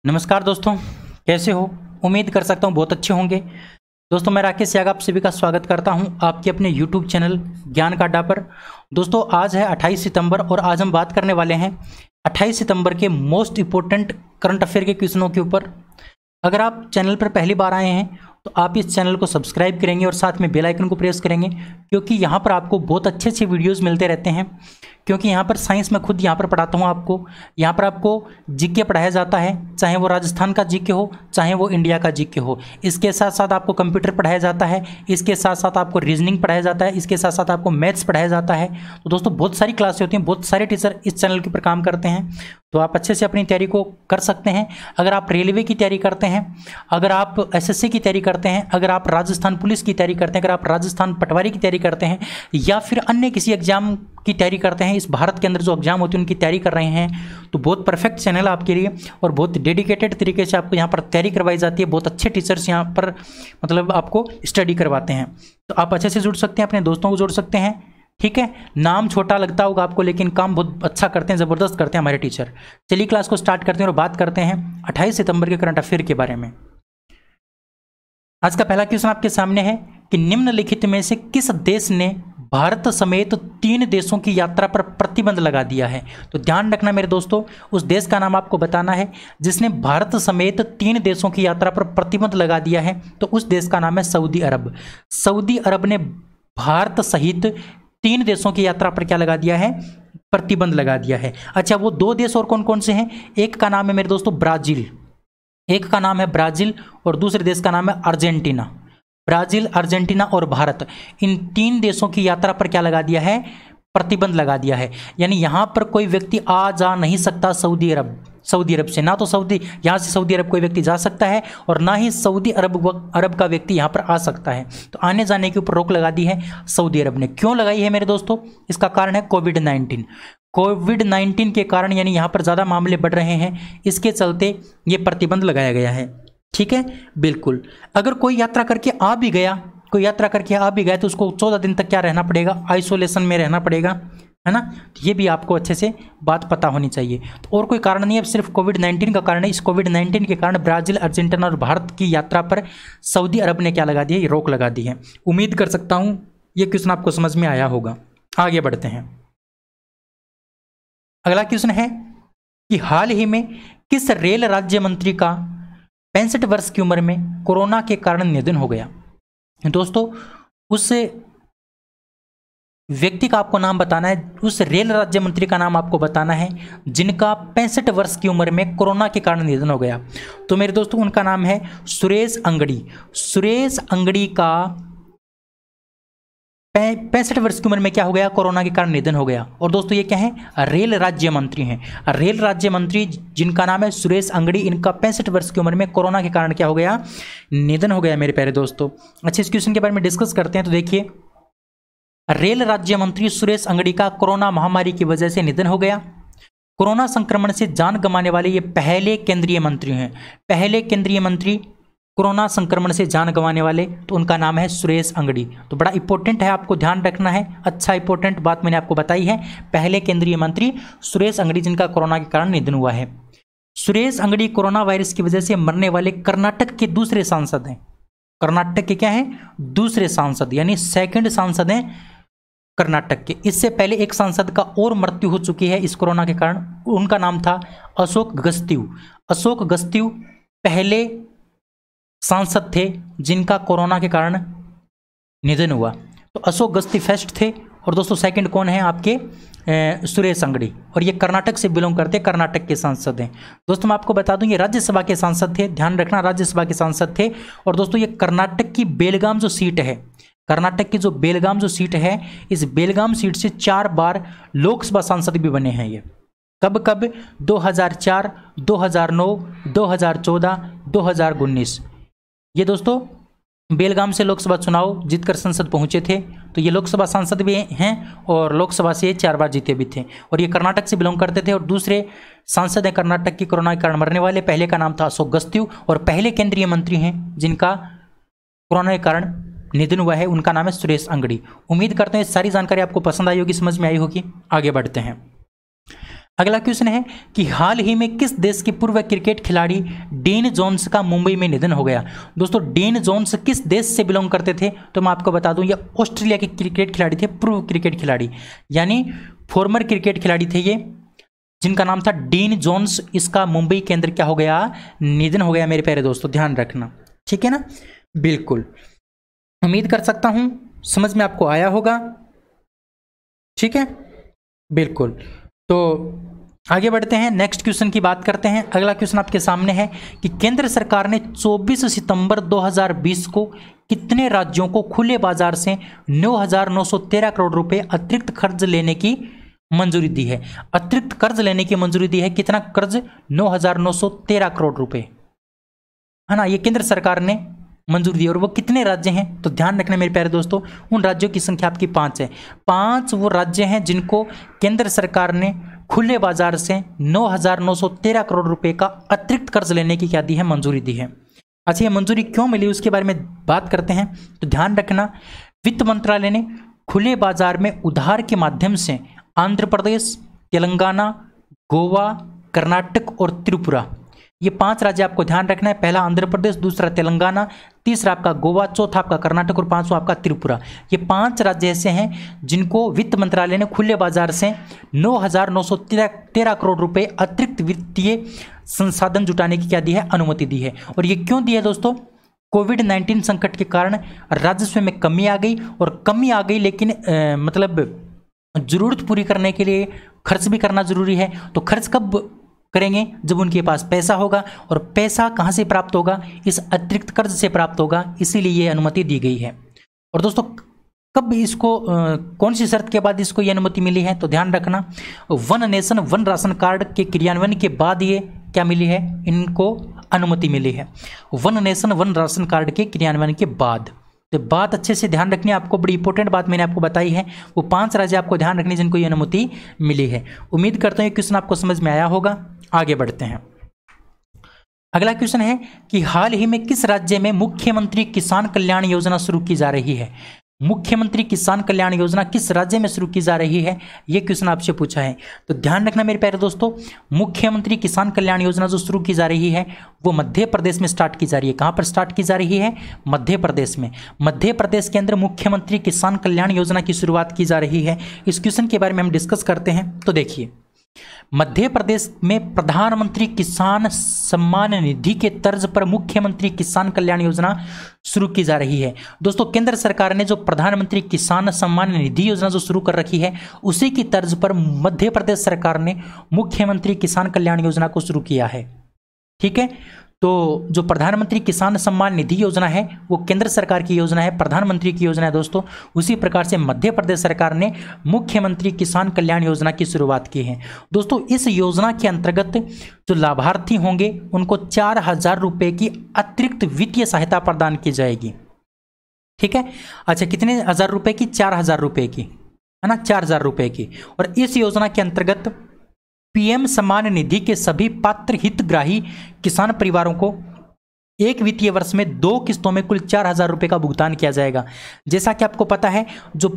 नमस्कार दोस्तों, कैसे हो? उम्मीद कर सकता हूँ बहुत अच्छे होंगे। दोस्तों मैं राकेश याग आप सभी का स्वागत करता हूँ आपके अपने YouTube चैनल ज्ञानकाड्डा पर। दोस्तों आज है 28 सितंबर और आज हम बात करने वाले हैं 28 सितंबर के मोस्ट इम्पोर्टेंट करंट अफेयर के क्वेश्चनों के ऊपर। अगर आप चैनल पर पहली बार आए हैं तो आप इस चैनल को सब्सक्राइब करेंगे और साथ में बेल आइकन को प्रेस करेंगे, क्योंकि यहाँ पर आपको बहुत अच्छे अच्छे वीडियोस मिलते रहते हैं। क्योंकि यहाँ पर साइंस मैं खुद यहाँ पर पढ़ाता हूँ आपको। यहाँ पर आपको जीके पढ़ाया जाता है, चाहे वो राजस्थान का जीके हो चाहे वो इंडिया का जीके हो। इसके साथ साथ आपको कंप्यूटर पढ़ाया जाता है, इसके साथ साथ आपको रीजनिंग पढ़ाया जाता है, इसके साथ साथ आपको मैथ्स पढ़ाया जाता है। तो दोस्तों बहुत सारी क्लासें होती हैं, बहुत सारे टीचर इस चैनल के ऊपर काम करते हैं, तो आप अच्छे से अपनी तैयारी को कर सकते हैं। अगर आप रेलवे की तैयारी करते हैं, अगर आप एसएससी की तैयारी करते हैं, अगर आप राजस्थान पुलिस की तैयारी करते हैं, अगर आप राजस्थान पटवारी की तैयारी करते हैं या फिर अन्य किसी एग्जाम की तैयारी करते हैं, इस भारत के अंदर जो एग्जाम होती है उनकी तैयारी कर रहे हैं, तो बहुत परफेक्ट चैनल है आपके लिए और बहुत डेडिकेटेड तरीके से आपको यहाँ पर तैयारी करवाई जाती है। बहुत अच्छे टीचर्स यहाँ पर मतलब आपको स्टडी करवाते हैं, तो आप अच्छे से जुड़ सकते हैं, अपने दोस्तों को जोड़ सकते हैं। ठीक है, नाम छोटा लगता होगा आपको लेकिन काम बहुत अच्छा करते हैं, ज़बरदस्त करते हैं हमारे टीचर। चलिए क्लास को स्टार्ट करते हैं और बात करते हैं 28 सितंबर के करंट अफेयर के बारे में। आज का पहला क्वेश्चन आपके सामने है कि निम्नलिखित में से किस देश ने भारत समेत 3 देशों की यात्रा पर प्रतिबंध लगा दिया है? तो ध्यान रखना मेरे दोस्तों, उस देश का नाम आपको बताना है जिसने भारत समेत 3 देशों की यात्रा पर प्रतिबंध लगा दिया है। तो उस देश का नाम है सऊदी अरब। सऊदी अरब ने भारत सहित 3 देशों की यात्रा पर क्या लगा दिया है? प्रतिबंध लगा दिया है। अच्छा, वो 2 देश और कौन कौन से हैं? एक का नाम है मेरे दोस्तों ब्राजील, एक का नाम है ब्राजील और दूसरे देश का नाम है अर्जेंटीना। ब्राजील, अर्जेंटीना और भारत, इन 3 देशों की यात्रा पर क्या लगा दिया है? प्रतिबंध लगा दिया है। यानी यहाँ पर कोई व्यक्ति आ जा नहीं सकता सऊदी अरब से, ना तो यहाँ से सऊदी अरब कोई व्यक्ति जा सकता है और ना ही सऊदी अरब का व्यक्ति यहाँ पर आ सकता है। तो आने जाने के ऊपर रोक लगा दी है सऊदी अरब ने। क्यों लगाई है मेरे दोस्तों? इसका कारण है कोविड-19 के कारण, यानी यहाँ पर ज़्यादा मामले बढ़ रहे हैं, इसके चलते ये प्रतिबंध लगाया गया है। ठीक है, बिल्कुल। अगर कोई यात्रा करके आ भी गया तो उसको 14 दिन तक क्या रहना पड़ेगा? आइसोलेशन में रहना पड़ेगा, है ना। ये भी आपको अच्छे से बात पता होनी चाहिए। तो और कोई कारण नहीं है, सिर्फ कोविड-19 का कारण है। इस कोविड-19 के कारण ब्राजील, अर्जेंटीना और भारत की यात्रा पर सऊदी अरब ने क्या लगा दी है? ये रोक लगा दी है। उम्मीद कर सकता हूँ ये क्वेश्चन आपको समझ में आया होगा। आगे बढ़ते हैं। अगला क्वेश्चन है कि हाल ही में किस रेल राज्य मंत्री का 65 वर्ष की उम्र में कोरोना के कारण निधन हो गया? दोस्तों उस व्यक्ति का आपको नाम बताना है, उस रेल राज्य मंत्री का नाम आपको बताना है जिनका 65 वर्ष की उम्र में कोरोना के कारण निधन हो गया। तो मेरे दोस्तों उनका नाम है सुरेश अंगड़ी। सुरेश अंगड़ी का 65 वर्ष की उम्र में क्या हो गया? कोरोना के कारण निधन हो गया। और दोस्तों ये क्या है? रेल राज्य मंत्री हैं। रेल राज्य मंत्री जिनका नाम है सुरेश अंगड़ी, इनका 65 वर्ष की उम्र में कोरोना के कारण क्या हो गया? निधन हो गया मेरे प्यारे दोस्तों। अच्छा, इस क्वेश्चन के बारे में डिस्कस करते हैं। तो देखिए, रेल राज्य मंत्री सुरेश अंगड़ी का कोरोना महामारी की वजह से निधन हो गया। कोरोना संक्रमण से जान गंवाने वाले ये पहले केंद्रीय मंत्री हैं। पहले केंद्रीय मंत्री कोरोना संक्रमण से जान गंवाने वाले, तो उनका नाम है सुरेश अंगड़ी। तो बड़ा इंपॉर्टेंट है, आपको ध्यान रखना है। अच्छा इंपॉर्टेंट बात मैंने आपको बताई है। पहले केंद्रीय मंत्री सुरेश अंगड़ी जिनका कोरोना के कारण निधन हुआ है। सुरेश अंगड़ी कोरोना वायरस की वजह से मरने वाले कर्नाटक के दूसरे सांसद हैं। कर्नाटक के क्या है? दूसरे सांसद, यानी सेकंड सांसद हैं कर्नाटक के। इससे पहले एक सांसद का और मृत्यु हो चुकी है इस कोरोना के कारण। उनका नाम था अशोक गस्त्यू। अशोक गस्त्यू पहले सांसद थे जिनका कोरोना के कारण निधन हुआ। तो अशोक गस्ती फर्स्ट थे और दोस्तों सेकंड कौन है आपके? सुरेश अंगड़ी, और ये कर्नाटक से बिलोंग करते हैं, कर्नाटक के सांसद हैं। दोस्तों मैं आपको बता दूं ये राज्यसभा के सांसद थे, ध्यान रखना, राज्यसभा के सांसद थे। और दोस्तों ये कर्नाटक की बेलगाम जो सीट है, कर्नाटक की जो बेलगाम जो सीट है, इस बेलगाम सीट से 4 बार लोकसभा सांसद भी बने हैं ये। कब कब? 2004, 2009, 2014, 2019। ये दोस्तों बेलगाम से लोकसभा चुनाव जीतकर संसद पहुंचे थे। तो ये लोकसभा सांसद भी हैं और लोकसभा से 4 बार जीते भी थे, और ये कर्नाटक से बिलोंग करते थे। और दूसरे सांसद हैं कर्नाटक की कोरोना के कारण मरने वाले। पहले का नाम था अशोक गस्त्यू और पहले केंद्रीय मंत्री हैं जिनका कोरोना के कारण निधन हुआ है, उनका नाम है सुरेश अंगड़ी। उम्मीद करते हैं सारी जानकारी आपको पसंद आई होगी, समझ में आई होगी। आगे बढ़ते हैं। अगला क्वेश्चन है कि हाल ही में किस देश के पूर्व क्रिकेट खिलाड़ी डीन जोन्स का मुंबई में निधन हो गया। दोस्तों डीन जोन्स किस देश से बिलोंग करते थे, तो मैं आपको बता दूं ये ऑस्ट्रेलिया के क्रिकेट खिलाड़ी थे, पूर्व क्रिकेट खिलाड़ी यानी फॉर्मर क्रिकेट खिलाड़ी थे ये, जिनका नाम था डीन जोन्स। इसका मुंबई के अंदर क्या हो गया, निधन हो गया मेरे प्यारे दोस्तों, ध्यान रखना, ठीक है ना। बिल्कुल, उम्मीद कर सकता हूं समझ में आपको आया होगा, ठीक है। बिल्कुल, तो आगे बढ़ते हैं, नेक्स्ट क्वेश्चन की बात करते हैं। अगला क्वेश्चन आपके सामने है कि केंद्र सरकार ने 24 सितंबर 2020 को कितने राज्यों को खुले बाजार से 9,913 करोड़ रुपए अतिरिक्त कर्ज लेने की मंजूरी दी है। अतिरिक्त कर्ज लेने की मंजूरी दी है, कितना कर्ज, 9,913 करोड़ रुपए, है ना। ये केंद्र सरकार ने मंजूरी दी, और वो कितने राज्य हैं, तो ध्यान रखना मेरे प्यारे दोस्तों, उन राज्यों की संख्या आपकी 5 है। 5 वो राज्य हैं जिनको केंद्र सरकार ने खुले बाजार से 9,913 करोड़ रुपए का अतिरिक्त कर्ज लेने की क्या दी है, मंजूरी दी है। अच्छा, ये मंजूरी क्यों मिली उसके बारे में बात करते हैं। तो ध्यान रखना, वित्त मंत्रालय ने खुले बाजार में उधार के माध्यम से आंध्र प्रदेश, तेलंगाना, गोवा, कर्नाटक और त्रिपुरा, ये 5 राज्य आपको ध्यान रखना है। पहला आंध्र प्रदेश, दूसरा तेलंगाना, तीसरा आपका गोवा, चौथा आपका कर्नाटक और 5वां आपका त्रिपुरा। ये 5 राज्य ऐसे हैं जिनको वित्त मंत्रालय ने खुले बाजार से 9,913 करोड़ रुपए अतिरिक्त वित्तीय संसाधन जुटाने की क्या दी है, अनुमति दी है। और ये क्यों दी है दोस्तों, कोविड-19 संकट के कारण राजस्व में कमी आ गई, और कमी आ गई लेकिन मतलब जरूरत पूरी करने के लिए खर्च भी करना जरूरी है। तो खर्च कब करेंगे, जब उनके पास पैसा होगा, और पैसा कहां से प्राप्त होगा, इस अतिरिक्त कर्ज से प्राप्त होगा, इसीलिए ये अनुमति दी गई है। और दोस्तों कब इसको कौन सी शर्त के बाद इसको ये अनुमति मिली है, तो ध्यान रखना, one nation one ration card के क्रियान्वयन के बाद ये क्या मिली है, इनको अनुमति मिली है। One nation one ration card के क्रियान्वयन के बाद। तो बात अच्छे से ध्यान रखनी है आपको, बड़ी इंपॉर्टेंट बात मैंने आपको बताई है, वो 5 राज्य आपको ध्यान रखनी जिनको ये अनुमति मिली है। उम्मीद करता हूँ ये क्वेश्चन आपको समझ में आया होगा। आगे बढ़ते हैं, अगला क्वेश्चन है कि हाल ही में किस राज्य में मुख्यमंत्री किसान कल्याण योजना शुरू की जा रही है। मुख्यमंत्री किसान कल्याण योजना किस राज्य में शुरू की जा रही है, यह क्वेश्चन आपसे पूछा है। तो ध्यान रखना मेरे प्यारे दोस्तों, मुख्यमंत्री किसान कल्याण योजना जो शुरू की जा रही है वो मध्य प्रदेश में स्टार्ट की जा रही है। कहां पर स्टार्ट की जा रही है, मध्य प्रदेश में। मध्य प्रदेश के अंदर मुख्यमंत्री किसान कल्याण योजना की शुरुआत की जा रही है। इस क्वेश्चन के बारे में हम डिस्कस करते हैं। तो देखिए, मध्य प्रदेश में प्रधानमंत्री किसान सम्मान निधि के तर्ज पर मुख्यमंत्री किसान कल्याण योजना शुरू की जा रही है। दोस्तों केंद्र सरकार ने जो प्रधानमंत्री किसान सम्मान निधि योजना जो शुरू कर रखी है, उसी की तर्ज पर मध्य प्रदेश सरकार ने मुख्यमंत्री किसान कल्याण योजना को शुरू किया है। ठीक है, तो जो प्रधानमंत्री किसान सम्मान निधि योजना है वो केंद्र सरकार की योजना है, प्रधानमंत्री की योजना है दोस्तों। उसी प्रकार से मध्य प्रदेश सरकार ने मुख्यमंत्री किसान कल्याण योजना की शुरुआत की है। दोस्तों इस योजना के अंतर्गत जो लाभार्थी होंगे उनको 4,000 रुपये की अतिरिक्त वित्तीय सहायता प्रदान की जाएगी। ठीक है, अच्छा कितने हजार रुपये की, 4,000 रुपये की, है ना, 4,000 रुपये की। और इस योजना के अंतर्गत पीएम सम्मान निधि के सभी पात्र हितग्राही किसान परिवारों को एक वित्तीय वर्ष में 2 किस्तों में कुल 4,000 रुपये का भुगतान किया जाएगा। जैसा कि आपको पता है जो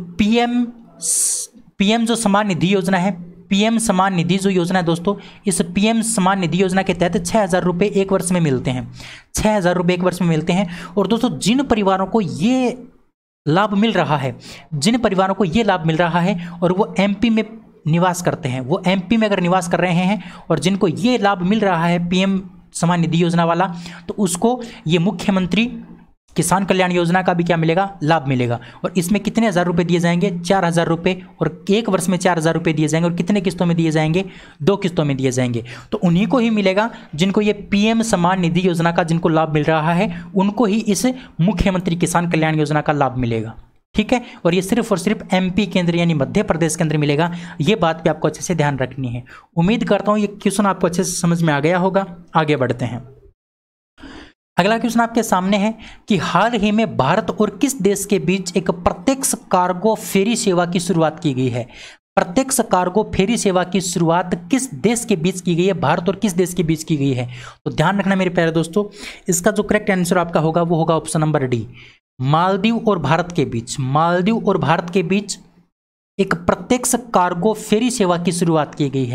पीएम जो सम्मान निधि योजना है, पीएम सम्मान निधि जो योजना है दोस्तों, इस पीएम सम्मान निधि योजना के तहत 6,000 रुपये एक वर्ष में मिलते हैं। 6,000 रुपये एक वर्ष में मिलते हैं। और दोस्तों जिन परिवारों को ये लाभ मिल रहा है, जिन परिवारों को ये लाभ मिल रहा है और वो एमपी में निवास करते हैं, वो एमपी में अगर निवास कर रहे हैं और जिनको ये लाभ मिल रहा है पीएम सम्मान निधि योजना वाला, तो उसको ये मुख्यमंत्री किसान कल्याण योजना का भी क्या मिलेगा, लाभ मिलेगा। और इसमें कितने हजार रुपए दिए जाएंगे, 4,000 रुपये, और एक वर्ष में 4,000 रुपये दिए जाएंगे। और कितने किस्तों में दिए जाएंगे, 2 किस्तों में दिए जाएंगे। तो उन्हीं को ही मिलेगा जिनको ये पीएम सम्मान निधि योजना का जिनको लाभ मिल रहा है, उनको ही इस मुख्यमंत्री किसान कल्याण योजना का लाभ मिलेगा। ठीक है, और ये सिर्फ और सिर्फ एमपी के अंदर यानी मध्य प्रदेश के अंदर मिलेगा। ये बात भी आपको अच्छे से ध्यान रखनी है। उम्मीद करता हूं ये क्वेश्चन आपको अच्छे से समझ में आ गया होगा। आगे बढ़ते हैं, अगला क्वेश्चन आपके सामने है कि हाल ही में भारत और किस देश के बीच एक प्रत्यक्ष कार्गो फेरी सेवा की शुरुआत की गई है। प्रत्यक्ष कार्गो फेरी सेवा की शुरुआत किस देश के बीच की गई है, भारत और किस देश के बीच की गई है। तो ध्यान रखना मेरे प्यारे दोस्तों, इसका जो करेक्ट आंसर आपका होगा वो होगा ऑप्शन नंबर डी, मालदीव और भारत के बीच। मालदीव और भारत के बीच एक प्रत्यक्ष कार्गो फेरी सेवा की शुरुआत की गई है।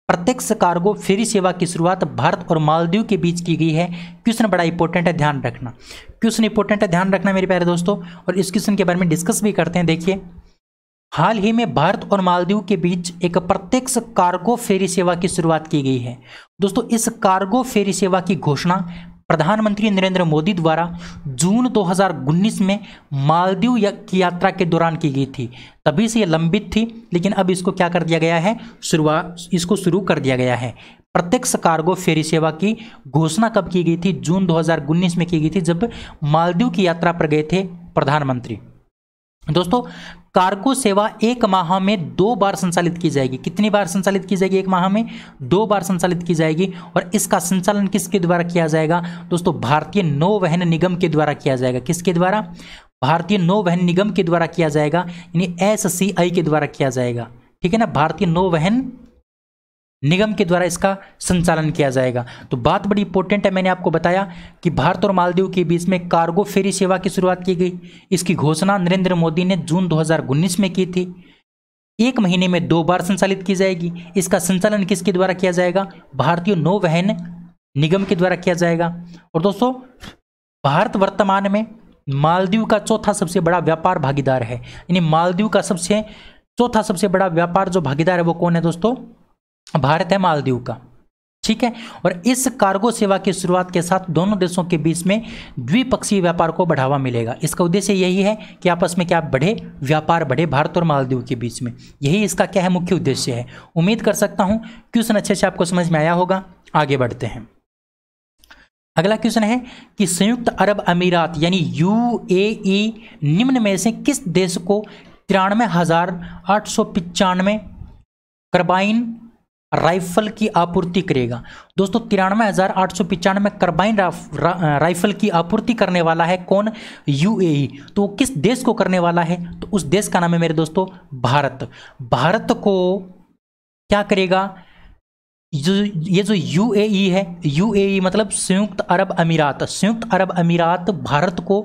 प्रत्यक्ष कार्गो फेरी सेवा की शुरुआत भारत और मालदीव के बीच की गई है। क्वेश्चन बड़ा इंपॉर्टेंट है, ध्यान रखना। क्वेश्चन इंपॉर्टेंट है, ध्यान रखना मेरे प्यारे दोस्तों। और इस क्वेश्चन के बारे में डिस्कस भी करते हैं। देखिए, हाल ही में भारत और मालदीव के बीच एक प्रत्यक्ष कार्गो फेरी सेवा की शुरुआत की गई है। दोस्तों, इस कार्गो फेरी सेवा की घोषणा प्रधानमंत्री नरेंद्र मोदी द्वारा जून 2019 में मालदीव की यात्रा के दौरान की गई थी। तभी से ये लंबित थी, लेकिन अब इसको क्या कर दिया गया है, इसको शुरू कर दिया गया है। प्रत्यक्ष कार्गो फेरी सेवा की घोषणा कब की गई थी? जून 2019 में की गई थी, जब मालदीव की यात्रा पर गए थे प्रधानमंत्री। दोस्तों, कार्गो सेवा एक माह में 2 बार संचालित की जाएगी। कितनी बार संचालित की जाएगी? एक माह में 2 बार संचालित की जाएगी। और इसका संचालन किसके द्वारा किया जाएगा? दोस्तों, भारतीय नौवहन निगम के द्वारा किया जाएगा। किसके द्वारा? भारतीय नौवहन निगम के द्वारा किया जाएगा, यानी SCI के द्वारा किया जाएगा। ठीक है ना, भारतीय नौवहन निगम के द्वारा इसका संचालन किया जाएगा। तो बात बड़ी इंपॉर्टेंट है, मैंने आपको बताया कि भारत और मालदीव के बीच में कार्गो फेरी सेवा की शुरुआत की गई। इसकी घोषणा नरेंद्र मोदी ने जून 2019 में की थी। एक महीने में 2 बार संचालित की जाएगी। इसका संचालन किसके द्वारा किया जाएगा? भारतीय नौवहन निगम के द्वारा किया जाएगा। और दोस्तों, भारत वर्तमान में मालदीव का चौथा सबसे बड़ा व्यापार भागीदार है। यानी मालदीव का चौथा सबसे बड़ा व्यापार जो भागीदार है वो कौन है दोस्तों? भारत है मालदीव का। ठीक है, और इस कार्गो सेवा की शुरुआत के साथ दोनों देशों के बीच में द्विपक्षीय व्यापार को बढ़ावा मिलेगा। इसका उद्देश्य यही है कि आपस में क्या बढ़े, व्यापार बढ़े भारत और मालदीव के बीच में। यही इसका क्या है, मुख्य उद्देश्य है। उम्मीद कर सकता हूं क्वेश्चन अच्छे से आपको समझ में आया होगा। आगे बढ़ते हैं। अगला क्वेश्चन है कि संयुक्त अरब अमीरात यानी UAE निम्न में से किस देश को 93,895 कार्बाइन राइफल की आपूर्ति करेगा? दोस्तों, 93,895 कार्बाइन राइफल की आपूर्ति करने वाला है कौन? UAE। तो वो किस देश को करने वाला है? तो उस देश का नाम है मेरे दोस्तों भारत। भारत को क्या करेगा? ये जो UAE है, UAE मतलब संयुक्त अरब अमीरात। संयुक्त अरब अमीरात भारत को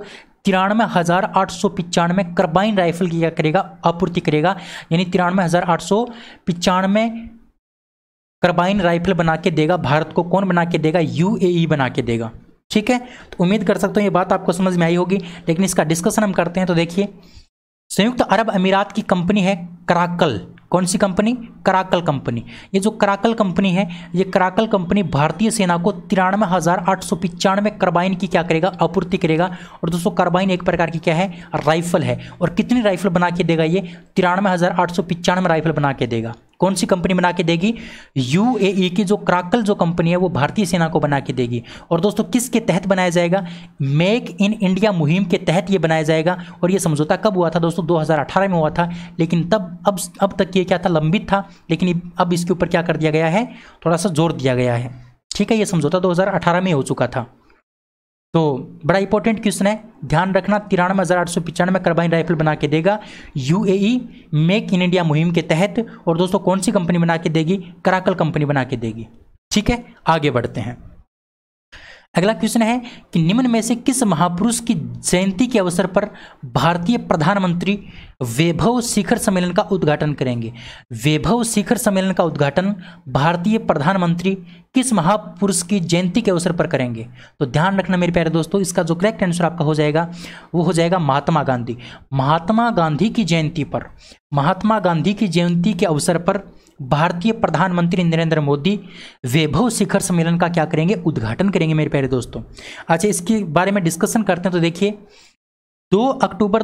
93,895 कार्बाइन राइफल की क्या करेगा? आपूर्ति करेगा। यानी 93,895 कार्बाइन राइफल बना के देगा भारत को। कौन बना के देगा? UAE बना के देगा। ठीक है, तो उम्मीद कर सकता हूं ये बात आपको समझ में आई होगी। लेकिन इसका डिस्कशन हम करते हैं। तो देखिए, संयुक्त अरब अमीरात की कंपनी है कराकल। कौन सी कंपनी? Karakal company. ये जो कराकल कंपनी है, ये कराकल कंपनी भारतीय सेना को 93,895 कार्बाइन की क्या करेगा? आपूर्ति करेगा। और दोस्तों, कार्बाइन एक प्रकार की क्या है? राइफल है। और कितनी राइफल बना के देगा? ये 93,895 राइफल बना के देगा। कौन सी कंपनी बना के देगी? UAE की जो कराकल जो कंपनी है वो भारतीय सेना को बना के देगी। और दोस्तों, किसके तहत बनाया जाएगा? मेक इन इंडिया मुहिम के तहत ये बनाया जाएगा। और ये समझौता कब हुआ था दोस्तों? 2018 में हुआ था। लेकिन अब तक ये क्या था? लंबित था। लेकिन अब इसके ऊपर क्या कर दिया गया है? थोड़ा सा जोर दिया गया है। ठीक है, ये समझौता 2018 में हो चुका था। तो बड़ा इंपॉर्टेंट क्वेश्चन है, ध्यान रखना। 93,895 कार्बाइन राइफल बना के देगा UAE मेक इन इंडिया मुहिम के तहत। और दोस्तों, कौन सी कंपनी बना के देगी? कराकल कंपनी बना के देगी। ठीक है, आगे बढ़ते हैं। अगला क्वेश्चन है कि निम्न में से किस महापुरुष की जयंती के अवसर पर भारतीय प्रधानमंत्री वैभव शिखर सम्मेलन का उद्घाटन करेंगे? वैभव शिखर सम्मेलन का उद्घाटन भारतीय प्रधानमंत्री किस महापुरुष की जयंती के अवसर पर करेंगे? तो ध्यान रखना मेरे प्यारे दोस्तों, इसका जो करेक्ट आंसर आपका हो जाएगा वो हो जाएगा महात्मा गांधी। महात्मा गांधी की जयंती पर, महात्मा गांधी की जयंती के अवसर पर भारतीय प्रधानमंत्री नरेंद्र मोदी वैभव शिखर सम्मेलन का क्या करेंगे? उद्घाटन करेंगे मेरे प्यारे दोस्तों। अच्छा, इसके बारे में डिस्कशन करते हैं। तो देखिए, 2 अक्टूबर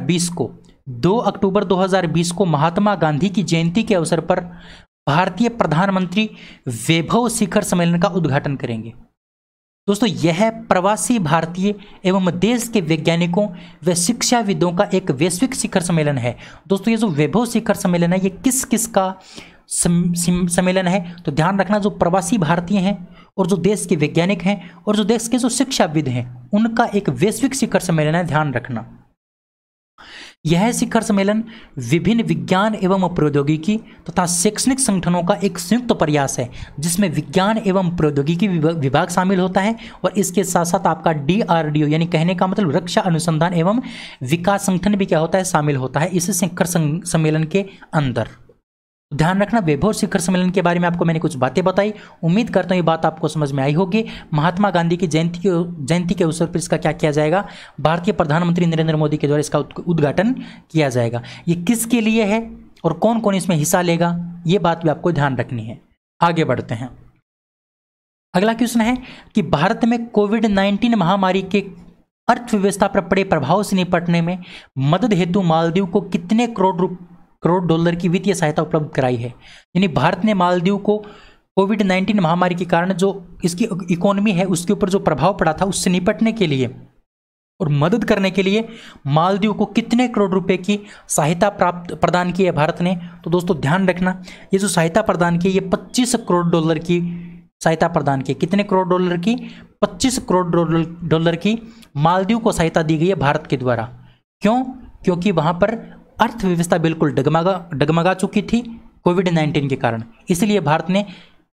2020 को महात्मा गांधी की जयंती के अवसर पर भारतीय प्रधानमंत्री वैभव शिखर सम्मेलन का उद्घाटन करेंगे। दोस्तों, यह प्रवासी भारतीय एवं देश के वैज्ञानिकों व शिक्षाविदों का एक वैश्विक शिखर सम्मेलन है। दोस्तों, ये जो वैभव शिखर सम्मेलन है ये किस किस का सम्मेलन है? तो ध्यान रखना, जो प्रवासी भारतीय हैं और जो देश के वैज्ञानिक हैं और जो देश के जो शिक्षाविद हैं उनका एक वैश्विक शिखर सम्मेलन है। ध्यान रखना, यह शिखर सम्मेलन विभिन्न विज्ञान एवं प्रौद्योगिकी तथा शैक्षणिक संगठनों का एक संयुक्त प्रयास है, जिसमें विज्ञान एवं प्रौद्योगिकी विभाग शामिल होता है और इसके साथ साथ आपका DRDO यानी कहने का मतलब रक्षा अनुसंधान एवं विकास संगठन भी क्या होता है? शामिल होता है इस शिखर सम्मेलन के अंदर। ध्यान रखना, वैभव शिखर सम्मेलन के बारे में आपको मैंने कुछ बातें बताई, उम्मीद करता हूँ ये बात आपको समझ में आई होगी। महात्मा गांधी की जयंती के अवसर पर इसका क्या किया जाएगा, भारतीय प्रधानमंत्री नरेंद्र मोदी के द्वारा इसका उद्घाटन किया जाएगा। ये किसके लिए है और कौन कौन इसमें हिस्सा लेगा, ये बात भी आपको ध्यान रखनी है। आगे बढ़ते हैं। अगला क्वेश्चन है कि भारत में कोविड-19 महामारी के अर्थव्यवस्था पर पड़े प्रभाव से निपटने में मदद हेतु मालदीव को कितने करोड़ डॉलर की वित्तीय सहायता उपलब्ध कराई है। यानी भारत ने मालदीव को कोविड-19 महामारी के कारण जो इसकी इकोनॉमी है उसके ऊपर जो प्रभाव पड़ा था उससे निपटने के लिए और मदद करने के लिए मालदीव को कितने करोड़ रुपए की सहायता प्रदान की है भारत ने। तो दोस्तों ध्यान रखना, ये जो सहायता प्रदान की ये 25 करोड़ डॉलर की सहायता प्रदान की। कितने करोड़ डॉलर की, 25 करोड़ डॉलर की मालदीव को सहायता दी गई है भारत के द्वारा। क्यों? क्योंकि वहां पर अर्थव्यवस्था बिल्कुल डगमगा चुकी थी कोविड-19 के कारण, इसलिए भारत ने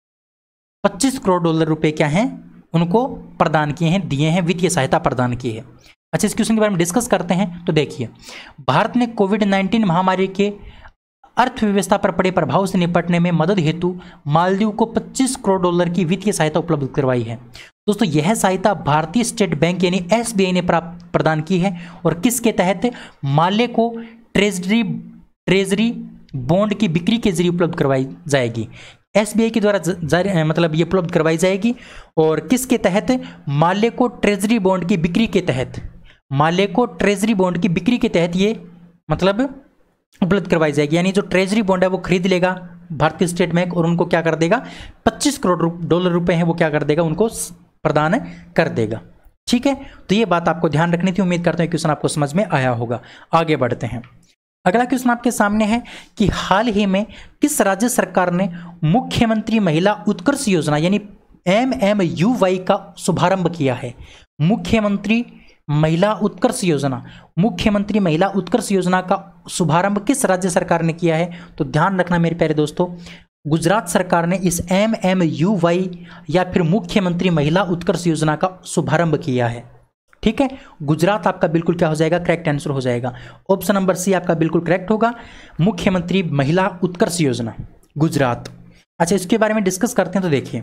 25 करोड़ डॉलर रुपए क्या हैं उनको प्रदान किए हैं, दिए हैं, वित्तीय सहायता प्रदान की है। अच्छा, इस क्वेश्चन के बारे में डिस्कस करते हैं। तो देखिए, भारत ने कोविड-19 महामारी के अर्थव्यवस्था पर पड़े प्रभाव से निपटने में मदद हेतु मालदीव को 25 करोड़ डॉलर की वित्तीय सहायता उपलब्ध करवाई है। दोस्तों यह सहायता भारतीय स्टेट बैंक यानी एसबीआई ने प्रदान की है और किसके तहत, माले को ट्रेजरी बॉन्ड की बिक्री के जरिए उपलब्ध करवाई जाएगी। एसबीआई के द्वारा मतलब ये उपलब्ध करवाई जाएगी और किसके तहत, माले को ट्रेजरी बॉन्ड की बिक्री के तहत, माले को ट्रेजरी बॉन्ड की बिक्री के तहत ये मतलब उपलब्ध करवाई जाएगी। यानी जो ट्रेजरी बॉन्ड है वो खरीद लेगा भारतीय स्टेट बैंक और उनको क्या कर देगा, 25 करोड़ डॉलर रुपए हैं वो क्या कर देगा, उनको प्रदान कर देगा। ठीक है, तो ये बात आपको ध्यान रखनी थी। उम्मीद करता हूं क्वेश्चन आपको समझ में आया होगा। आगे बढ़ते हैं। अगला क्वेश्चन आपके सामने है कि हाल ही में किस राज्य सरकार ने मुख्यमंत्री महिला उत्कर्ष योजना यानी MMUY का शुभारंभ किया है। मुख्यमंत्री महिला उत्कर्ष योजना, मुख्यमंत्री महिला उत्कर्ष योजना का शुभारंभ किस राज्य सरकार ने किया है। तो ध्यान रखना मेरे प्यारे दोस्तों, गुजरात सरकार ने इस MMUY या फिर मुख्यमंत्री महिला उत्कर्ष योजना का शुभारंभ किया है। ठीक है, गुजरात आपका बिल्कुल क्या हो जाएगा, करेक्ट आंसर हो जाएगा। ऑप्शन नंबर सी आपका बिल्कुल करेक्ट होगा, मुख्यमंत्री महिला उत्कर्ष योजना, गुजरात। अच्छा, इसके बारे में डिस्कस करते हैं। तो देखिए,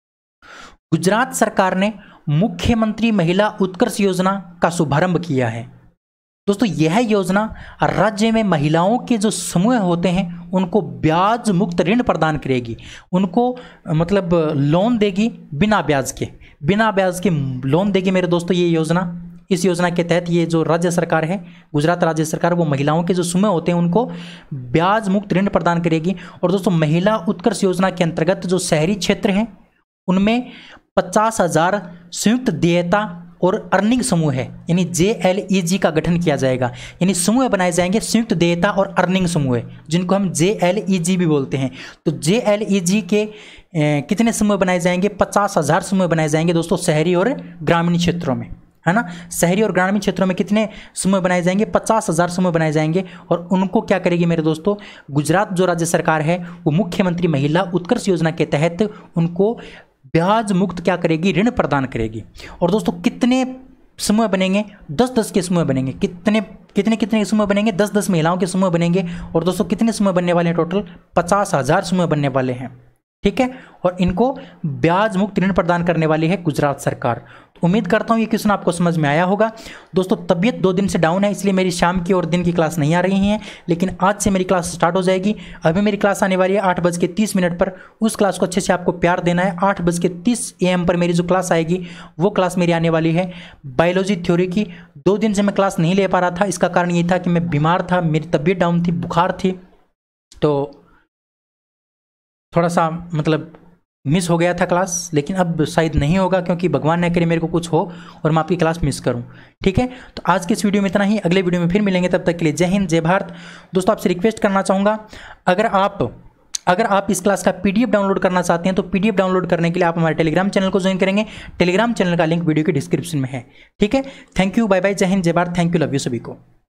गुजरात सरकार ने मुख्यमंत्री महिला उत्कर्ष योजना का शुभारंभ किया है। दोस्तों यह योजना राज्य में महिलाओं के जो समूह होते हैं उनको ब्याज मुक्त ऋण प्रदान करेगी, उनको मतलब लोन देगी, बिना ब्याज के लोन देगी मेरे दोस्तों ये योजना। इस योजना के तहत ये जो राज्य सरकार है, गुजरात राज्य सरकार, वो महिलाओं के जो समूह होते हैं उनको ब्याज मुक्त ऋण प्रदान करेगी। और दोस्तों महिला उत्कर्ष योजना के अंतर्गत जो शहरी क्षेत्र हैं उनमें 50,000 संयुक्त देयता और अर्निंग समूह है यानी JLEG का गठन किया जाएगा। यानी समूह बनाए जाएंगे, संयुक्त देयता और अर्निंग समूह, जिनको हम JLEG भी बोलते हैं। तो JLEG के कितने समूह बनाए जाएंगे, 50,000 समूह बनाए जाएंगे दोस्तों, शहरी और ग्रामीण क्षेत्रों में, है ना। शहरी और ग्रामीण क्षेत्रों में कितने समूह बनाए जाएंगे, 50,000 समूह बनाए जाएंगे। और उनको क्या करेगी मेरे दोस्तों, गुजरात जो राज्य सरकार है वो मुख्यमंत्री महिला उत्कर्ष योजना के तहत उनको ब्याज मुक्त क्या करेगी, ऋण प्रदान करेगी। और दोस्तों कितने समूह बनेंगे, 10-10 के समूह बनेंगे। कितने समूह बनेंगे, 10-10 महिलाओं के समूह बनेंगे। और दोस्तों कितने समूह बनने वाले हैं, टोटल 50,000 समूह बनने वाले हैं। ठीक है, और इनको ब्याज मुक्त ऋण प्रदान करने वाली है गुजरात सरकार। तो उम्मीद करता हूँ ये क्वेश्चन आपको समझ में आया होगा। दोस्तों तबीयत 2 दिन से डाउन है, इसलिए मेरी शाम की और दिन की क्लास नहीं आ रही हैं, लेकिन आज से मेरी क्लास स्टार्ट हो जाएगी। अभी मेरी क्लास आने वाली है 8:30 पर। उस क्लास को अच्छे से आपको प्यार देना है। 8:30 AM पर मेरी जो क्लास आएगी वो क्लास मेरी आने वाली है बायोलॉजी थ्योरी की। 2 दिन से मैं क्लास नहीं ले पा रहा था, इसका कारण ये था कि मैं बीमार था, मेरी तबीयत डाउन थी, बुखार थी, तो थोड़ा सा मतलब मिस हो गया था क्लास। लेकिन अब शायद नहीं होगा, क्योंकि भगवान न करे मेरे को कुछ हो और मैं आपकी क्लास मिस करूं। ठीक है, तो आज के इस वीडियो में इतना ही, अगले वीडियो में फिर मिलेंगे। तब तक के लिए जय हिंद, जय भारत। दोस्तों आपसे रिक्वेस्ट करना चाहूँगा, अगर आप इस क्लास का PDF डाउनलोड करना चाहते हैं तो PDF डाउनलोड करने के लिए आप हमारे टेलीग्राम चैनल को ज्वाइन करेंगे। टेलीग्राम चैनल का लिंक वीडियो के डिस्क्रिप्शन में है। ठीक है, थैंक यू, बाय बाय, जय हिंद, जय Bharat, thank you, love you सभी को।